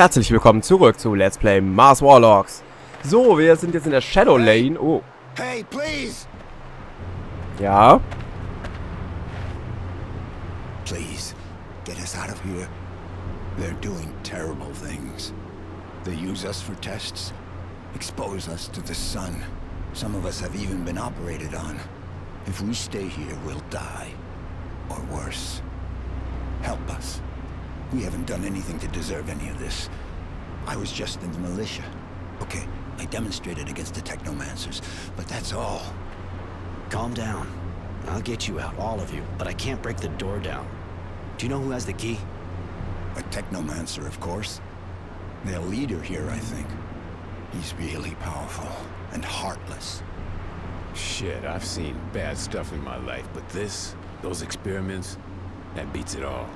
Herzlich willkommen zurück zu Let's Play Mars Warlocks. So, wir sind jetzt in der Shadow Lane. Oh. Hey, please. Ja. Please, get us out of here. They're doing terrible things. They use us for tests, expose us to the sun. Some of us have even been operated on. If we stay here, we'll die. Or worse. Help us. We haven't done anything to deserve any of this. I was just in the militia. Okay, I demonstrated against the Technomancers, but that's all. Calm down. I'll get you out, all of you, but I can't break the door down. Do you know who has the key? A Technomancer, of course. Their leader here, I think. He's really powerful and heartless. Shit, I've seen bad stuff in my life, but this, those experiments, that beats it all.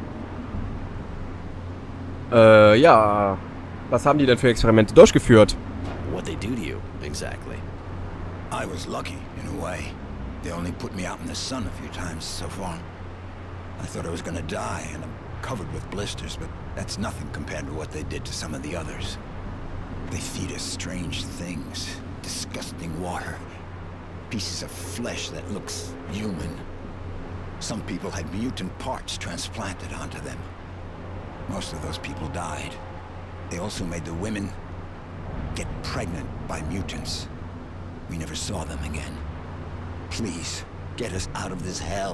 Ja. Was haben die denn für Experimente durchgeführt? What they do to you, exactly. I was lucky, in a way. They only put me out in the sun a few times so far. I thought I was gonna die, and I'm covered with blisters, but that's nothing compared to what they did to some of the others. They feed us strange things, disgusting water, pieces of flesh that looks human. Some people had mutant parts transplanted onto them. Most of those people died. They also made the women get pregnant by mutants. We never saw them again. Please, get us out of this hell.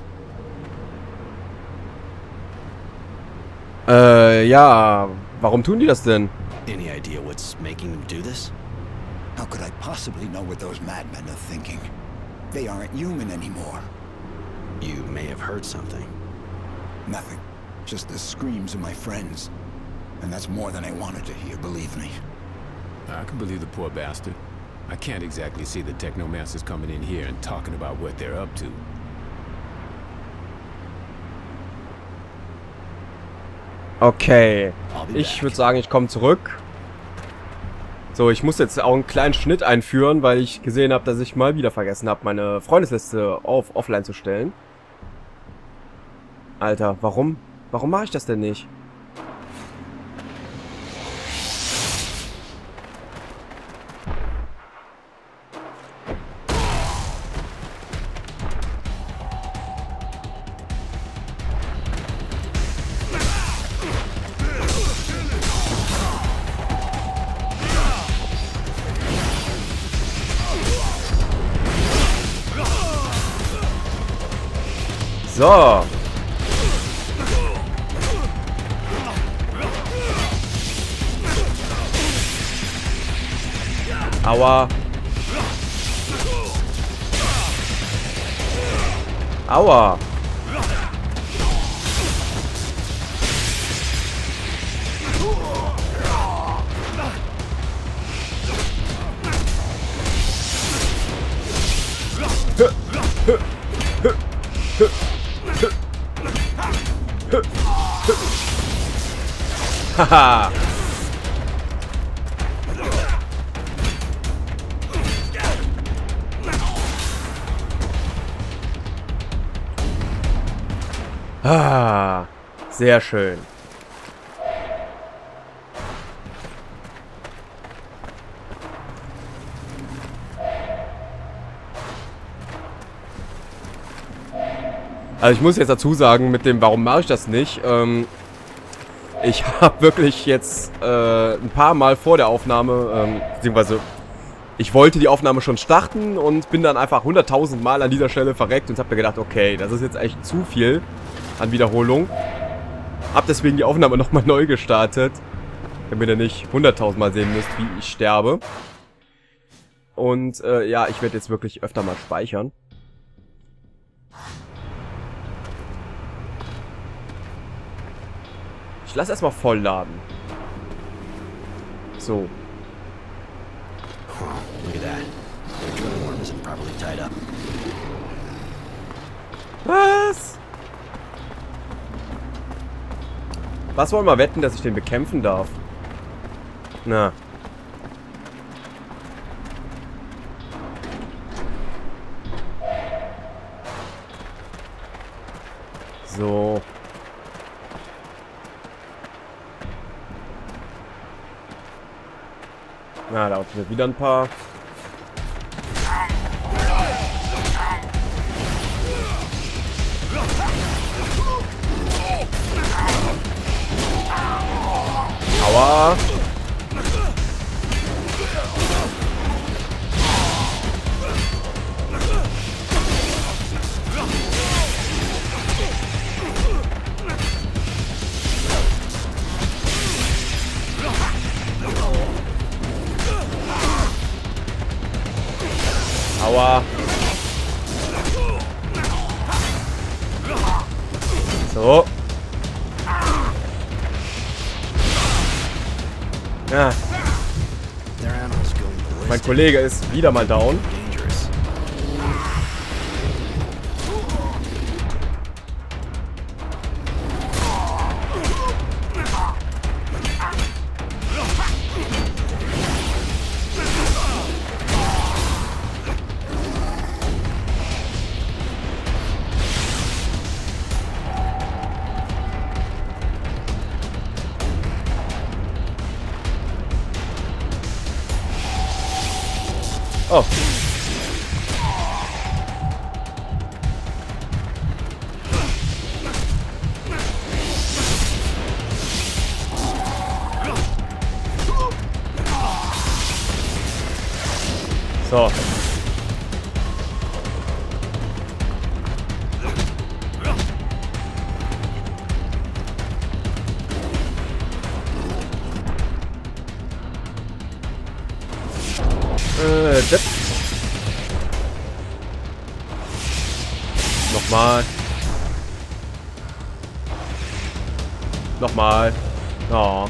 Ja. Warum tun die das denn? Any idea what's making them do this? How could I possibly know what those madmen are thinking? They aren't human anymore. You may have heard something. Nothing. Just the screams of my friends. And that's more than I wanted to hear, believe me. I can believe the poor bastard. I can't exactly see the Technomancers coming in here and talking about what they're up to. Okay. Ich würde sagen, ich komme zurück. So, ich muss jetzt auch einen kleinen Schnitt einführen, weil ich gesehen habe, dass ich mal wieder vergessen habe, meine Freundesliste auf Offline zu stellen. Alter, warum? Warum mache ich das denn nicht? So. Aua. Aua. Haha. Ah, sehr schön. Also ich muss jetzt dazu sagen, mit dem, warum mache ich das nicht, ich habe wirklich jetzt ein paar Mal vor der Aufnahme, beziehungsweise ich wollte die Aufnahme schon starten und bin dann einfach 100.000 Mal an dieser Stelle verreckt und habe mir gedacht, okay, das ist jetzt echt zu viel an Wiederholung. Hab deswegen die Aufnahme nochmal neu gestartet, damit ihr nicht 100.000 Mal sehen müsst, wie ich sterbe. Und ja, ich werde jetzt wirklich öfter mal speichern. Ich lasse erstmal voll laden. So. Look at that. The drilling worm isn't properly tied up. Was? Was wollen wir wetten, dass ich den bekämpfen darf? Na. So. Na, da unten sind wieder ein paar. Aua. Aua. So. Ja. Mein Kollege ist wieder mal down. Oh. So. Das. Nochmal. Nochmal. Oh.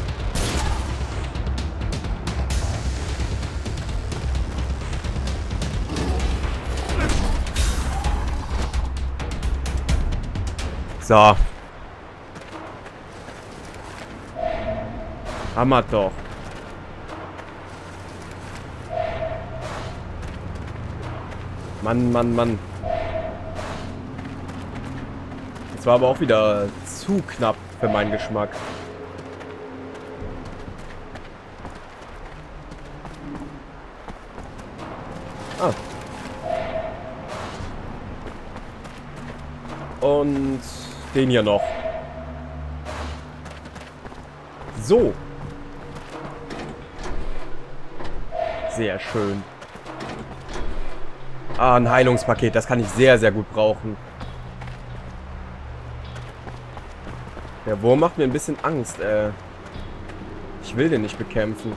So. Hammer doch. Mann, Mann, Mann. Das war aber auch wieder zu knapp für meinen Geschmack. Ah. Und den hier noch. So. Sehr schön. Ah, ein Heilungspaket. Das kann ich sehr, sehr gut brauchen. Der Wurm macht mir ein bisschen Angst, Ich will den nicht bekämpfen.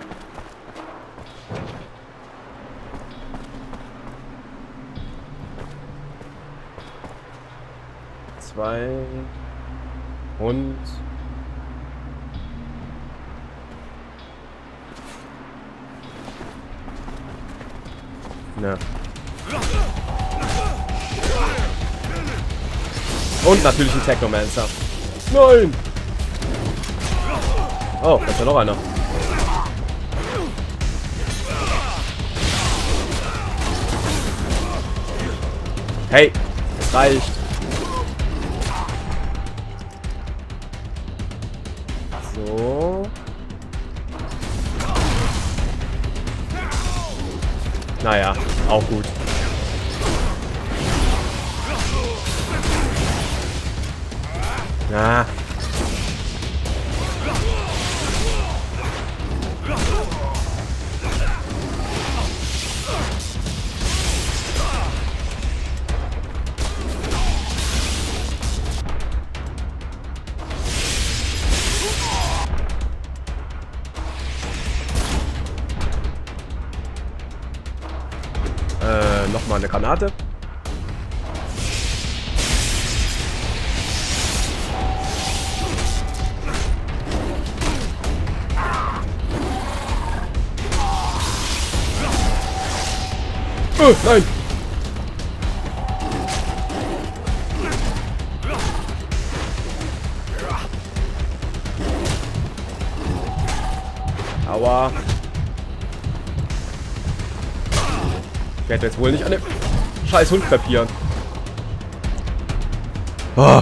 Zwei. Und... Na. Und natürlich ein Technomancer. Nein! Oh, da ist ja noch einer. Hey, es reicht. So. Naja, auch gut. Ja. Nochmal eine Granate. Nein! Aua! Ich werde jetzt wohl nicht an dem scheiß Hund krepieren. Oh.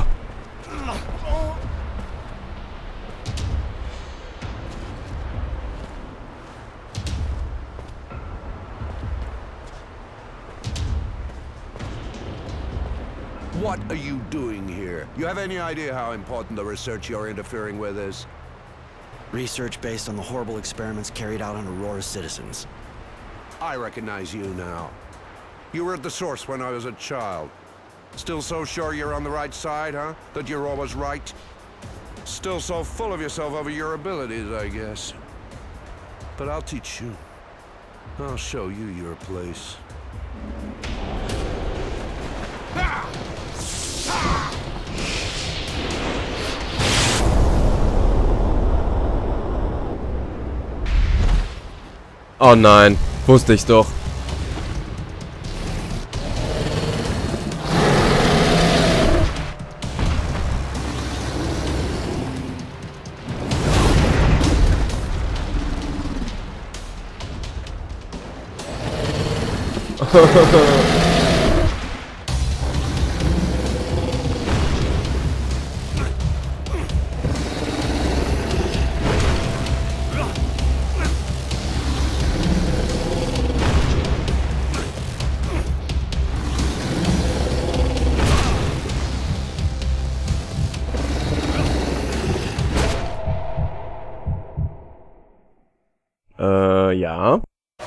What are you doing here? You have any idea how important the research you're interfering with is? Research based on the horrible experiments carried out on Aurora's citizens. I recognize you now. You were at the source when I was a child. Still so sure you're on the right side, huh? That you're always right? Still so full of yourself over your abilities, I guess. But I'll teach you. I'll show you your place. Oh nein, wusste ich's doch. Ja.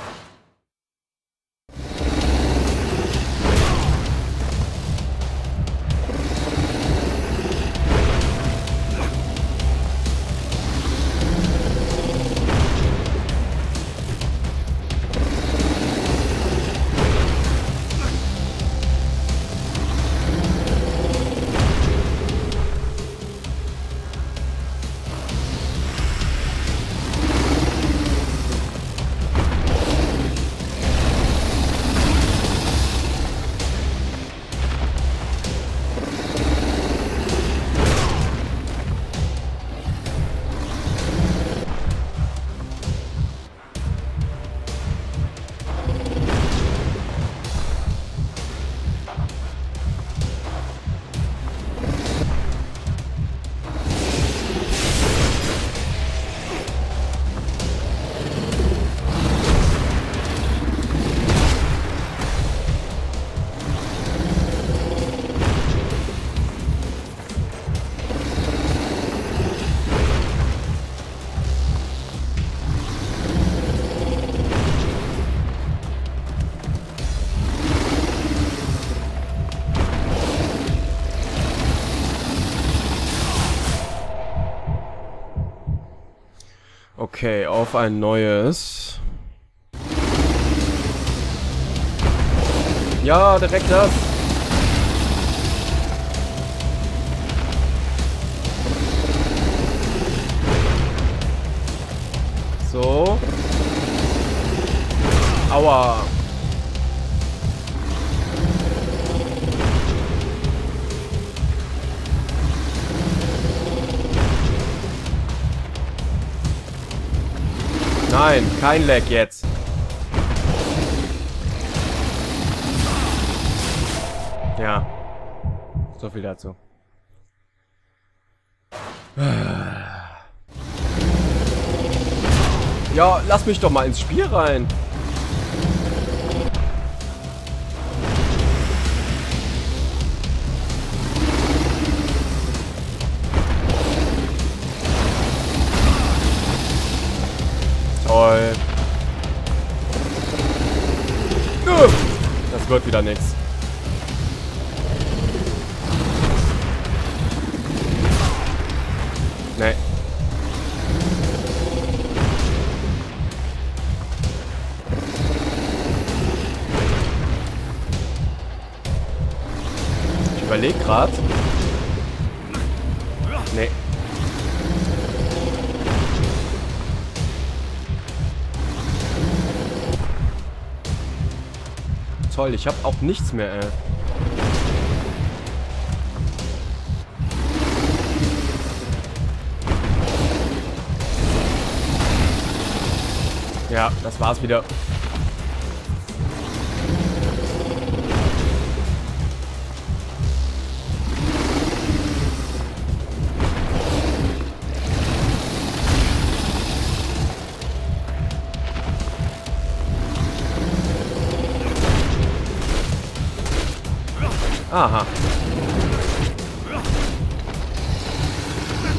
Okay, auf ein neues. Ja, direkt das. So. Aua. Nein, kein Lag jetzt. Ja. So viel dazu. Ja, lass mich doch mal ins Spiel rein. Toll. Das wird wieder nichts. Nee. Ich überlege gerade. Nee. Toll, ich habe auch nichts mehr, ey. Ja, das war's wieder. Aha.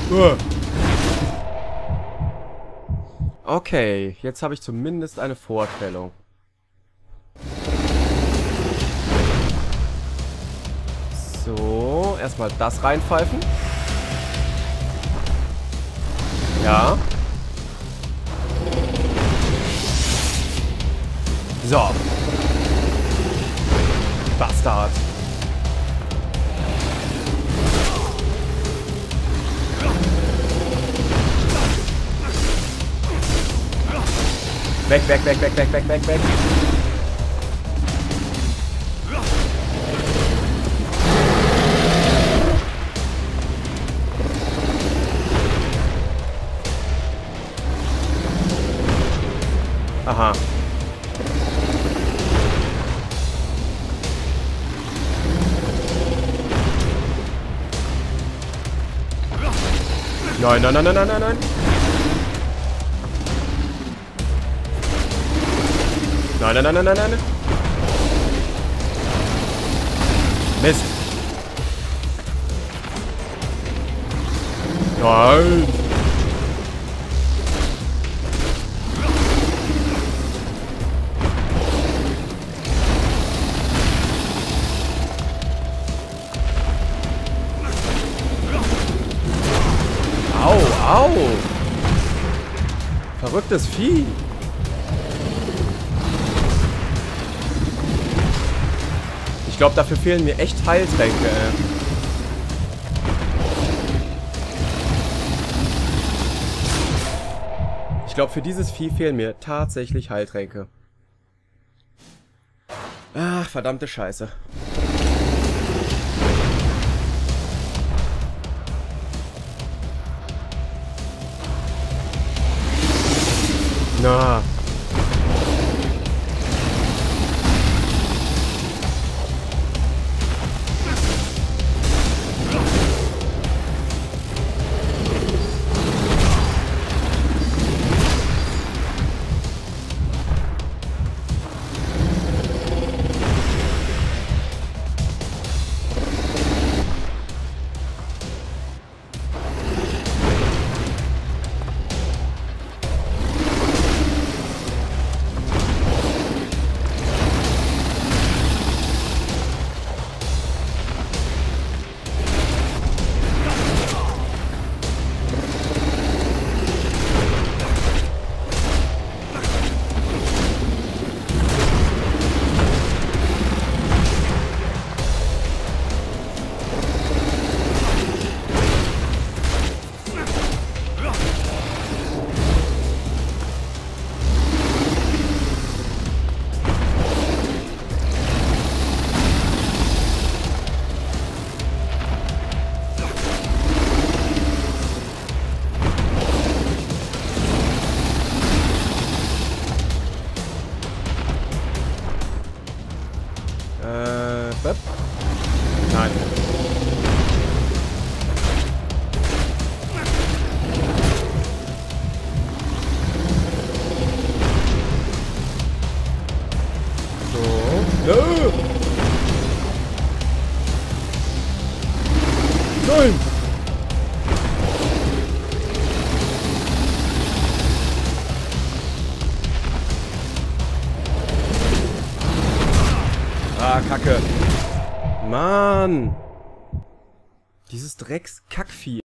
Okay, jetzt habe ich zumindest eine Vorstellung. So, erstmal das reinpfeifen. Ja. So. Bastard. Weg, weg, weg, weg, weg, weg, weg, weg. Aha. Nein, nein, nein, nein, nein, nein, nein. Nein, nein, nein, nein, nein, nein. Mist. Nein. Au, au. Verrücktes Vieh. Ich glaube, dafür fehlen mir echt Heiltränke, Ich glaube, für dieses Vieh fehlen mir tatsächlich Heiltränke. Ach, verdammte Scheiße. Na. Nein. So. No. Nein. Ah, Kacke. Mann. Dieses Drecks-Kackvieh.